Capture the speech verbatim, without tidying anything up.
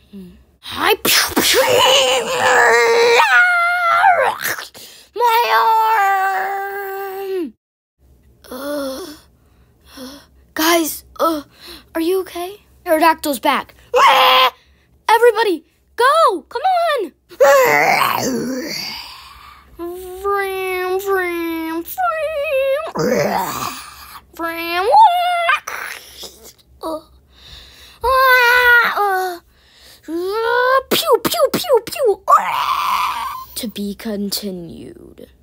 Hi, my arm. Uh, uh, guys, uh, are you okay? Pterodactyl's back. Everybody, go! Come on! Vroom, vroom, vroom. Vroom. Uh, uh, uh, pew, pew, pew, pew. To be continued.